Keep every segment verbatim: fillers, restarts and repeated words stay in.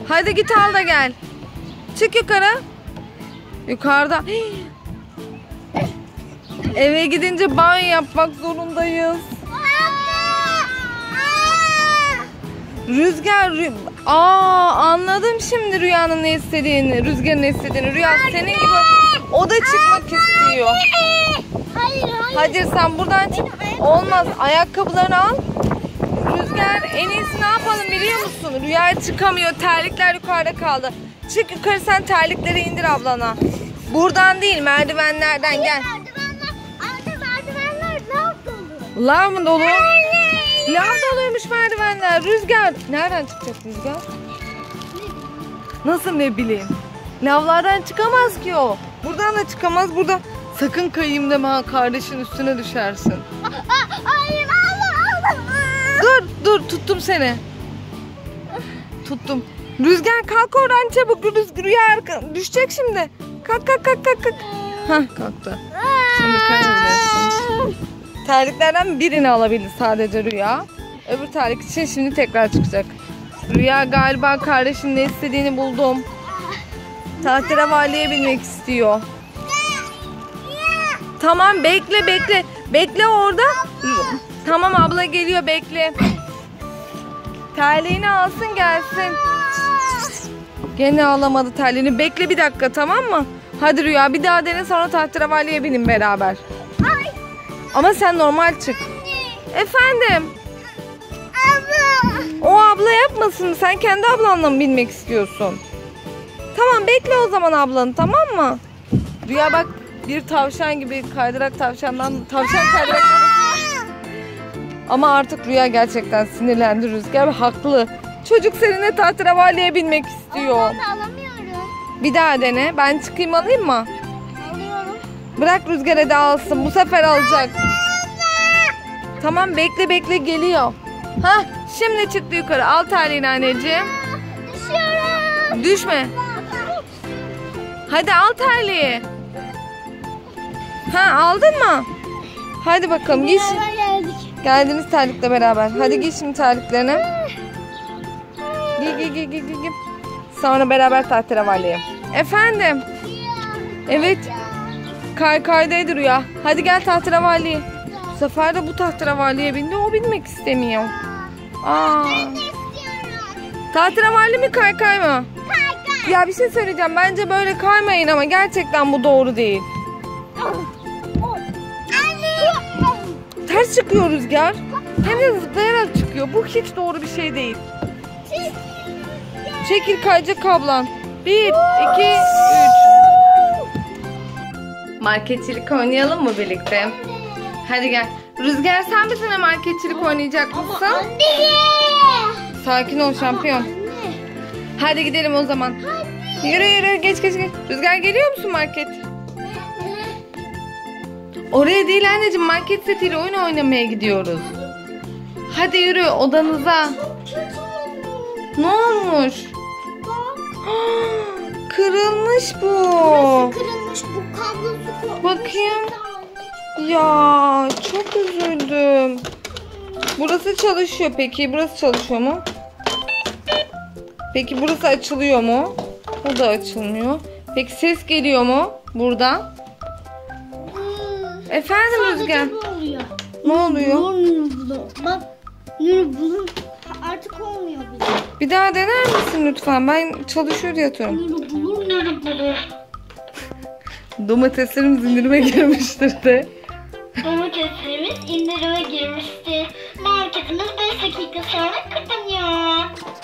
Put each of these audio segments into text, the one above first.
Hadi git al da gel. Çık yukarı. Yukarıda. Eve gidince banyo yapmak zorundayız. Rüzgar, rü aa anladım şimdi Rüya'nın ne istediğini, Rüzgar'ın ne istediğini. Rüya senin gibi o da çıkmak istiyor. Hayır, hayır. Hadi sen buradan çık. Olmaz. Ayakkabılarını al. Rüzgar en iyisi ne yapalım biliyor musun? Rüya çıkamıyor. Terlikler yukarıda kaldı. Çık yukarı sen terlikleri indir ablana. Buradan değil merdivenlerden gel. Merdivenler, anne merdivenler lav dolu. Lav mı dolu? Lav doluymuş merdivenler. Rüzgar. Nereden çıkacak Rüzgar? Nasıl ne bileyim? Lavlardan çıkamaz ki o. Buradan da çıkamaz. Burada sakın kayayım deme ha, kardeşin üstüne düşersin. Hayır, Allah Allah. Dur dur tuttum seni. Tuttum. Rüzgar kalk oradan çabuk. Rüzgar Rüya arka- düşecek şimdi. Kalk kalk kalk kalk. kalk. Hah kalktı. Şimdi kayabilirsin. Terliklerden birini alabildi sadece Rüya. Öbür terlik için şimdi tekrar çıkacak. Rüya galiba kardeşinin ne istediğini buldum. Tahterevalliye binmek istiyor. Tamam bekle bekle. Bekle orada. Tamam abla geliyor bekle. Terliğini alsın gelsin. Gene alamadı terliğini. Bekle bir dakika tamam mı? Hadi Rüya bir daha dene sonra tahterevalliye binin beraber. Ama sen normal çık. Efendim? Abla. O abla yapmasın. Sen kendi ablanla mı binmek istiyorsun? Tamam bekle o zaman ablanı tamam mı? Rüya bak bir tavşan gibi kaydırak tavşandan tavşan kaydırak. Ama artık Rüya gerçekten sinirlendi Rüzgar haklı. Çocuk seninle tahterevalliye binmek istiyor. Ben alamıyorum. Bir daha dene. Ben çıkayım alayım mı? Alıyorum. Bırak Rüzgar'a da alsın. Bu sefer alacak. Tamam bekle bekle geliyor. Hah şimdi çıktı yukarı. Al terliğini anneciğim. Düşüyorum. Düşme. Hadi al terliği. Ha aldın mı? Hadi bakalım giy. Beraber geldik. Geldiniz terlikle beraber. Hadi giy şimdi terliklerini. Giy giy giy giy giy. giy. Sonra beraber tahterevalliye. Efendim. Evet. Kay kaydaydı Rüya. Hadi gel tahterevalliye. Bu sefer de bu tahterevalliye bindi. O binmek istemiyor. Aa. Tahterevalli mi kay kay mı? Ya bir şey söyleyeceğim. Bence böyle kaymayın ama gerçekten bu doğru değil. Ters çıkıyor Rüzgar. Hem de zıplayarak çıkıyor. Bu hiç doğru bir şey değil. Çekil kayacak ablan. Bir, iki, üç. Marketçilik oynayalım mı birlikte? Hadi gel. Rüzgar sen bizimle marketçilik oynayacak mısın? Anne. Sakin ol şampiyon. Hadi gidelim o zaman. Yürü yürü geç geç geç. Rüzgar geliyor musun market? Oraya değil anneciğim market setiyle oyun oynamaya gidiyoruz. Hadi yürü odanıza. Ne olmuş? Kırılmış bu. Kırılmış bu kablosu. Bakayım. Ya çok üzüldüm. Burası çalışıyor peki. Burası çalışıyor mu? Peki burası açılıyor mu? O da açılmıyor. Peki ses geliyor mu buradan? Efendim Rüzgar? Ne oluyor? Ne oluyor? Bak yürü bulun artık olmuyor bile. Bir daha dener misin lütfen? Ben çalışıyor diye atıyorum. Yürü bulun yürü bulun. Domateslerimiz indirime girmiştir de. Domateslerimiz indirime girmişti. Marketimiz beş dakika sonra kapanıyor.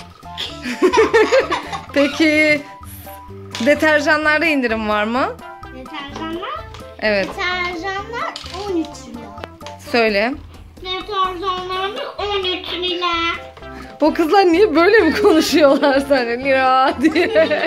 Peki deterjanlarda indirim var mı? Deterjanlar? Evet. Deterjanlar on üç lira. Söyle. Deterjanlarımız on üç lira. O kızlar niye böyle mi konuşuyorlar sana lira diye?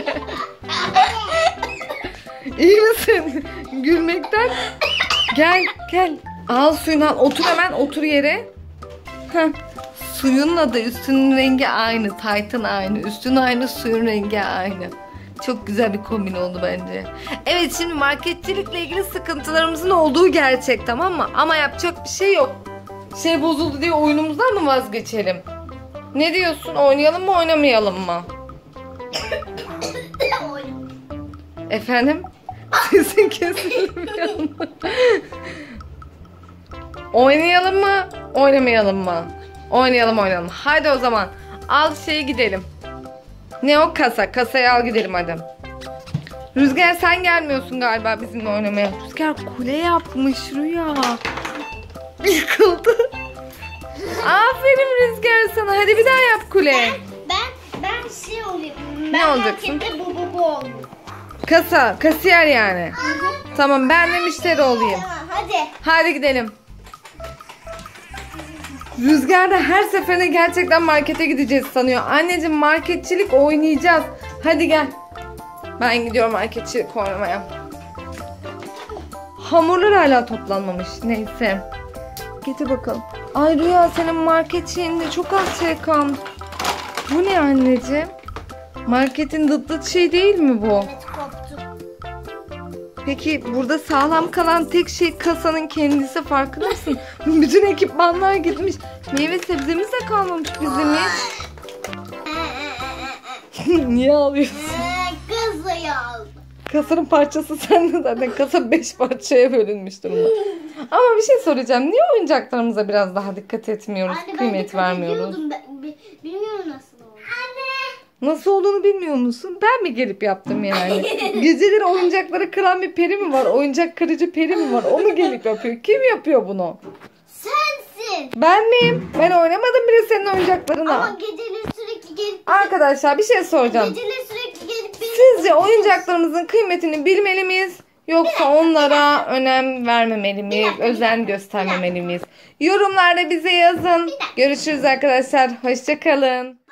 İyi misin? Gülmekten. Gel gel. Al suyunu al. Otur hemen otur yere. Heh. Suyunla da üstünün rengi aynı. Taytın aynı. Üstün aynı, suyun rengi aynı. Çok güzel bir kombin oldu bence. Evet şimdi marketçilikle ilgili sıkıntılarımızın olduğu gerçek tamam mı? Ama yapacak bir şey yok. Şey bozuldu diye oyunumuzdan mı vazgeçelim? Ne diyorsun? Oynayalım mı oynamayalım mı? Efendim? Sesin kesildi bir anda. Oynayalım mı? Oynamayalım mı? Oynayalım oynayalım. Hadi o zaman. Al şeyi gidelim. Ne o kasa? Kasayı al gidelim hadi. Rüzgar sen gelmiyorsun galiba bizimle oynamaya. Rüzgar kule yapmış Rüya. Yıkıldı. Aferin Rüzgar sana. Hadi bir daha yap kule. Ben ben şey olayım. Ne Ben olacaksın? markette bu bu bu olayım. Kasa, kasiyer yani. Tamam ben de müşteri olayım. Tamam hadi. Hadi gidelim. Rüzgar da her seferinde gerçekten markete gideceğiz sanıyor. Anneciğim marketçilik oynayacağız. Hadi gel. Ben gidiyorum marketçilik oynamaya. Hamurlar hala toplanmamış. Neyse. Getir bakalım. Ay Rüya senin market şeyinde çok az şey kalmış. Bu ne anneciğim? Marketin dıt dıt şey değil mi bu? Evet koptu. Peki burada sağlam kalan tek şey kasanın kendisi, farkında mısın? Bütün ekipmanlar gitmiş. Meyve sebzemiz de kalmamış bizim hiç. Niye ağlıyorsun? Ee, Kızı aldım. Kasanın parçası sende zaten. Kasa beş parçaya bölünmüş durumda. Ama bir şey soracağım. Niye oyuncaklarımıza biraz daha dikkat etmiyoruz? Anne, ben Kıymet dikkat vermiyoruz. ediyordum. Ben, bi- bilmiyorum nasıl oldu. Anne. Nasıl olduğunu bilmiyor musun? Ben mi gelip yaptım yani? Geceleri oyuncakları kıran bir peri mi var? Oyuncak kırıcı peri mi var? O mu gelip yapıyor? Kim yapıyor bunu? Sensin. Ben miyim? Ben oynamadım bile senin oyuncaklarına. Ama geceleri sürekli gelip Arkadaşlar bir şey soracağım. geceleri sürekli gelip beni Sizce oyuncaklarımızın kıymetini bilmeli miyiz? Yoksa onlara önem vermemeli miyiz? Özen göstermemeli miyiz? Yorumlarda bize yazın. Görüşürüz arkadaşlar. Hoşça kalın.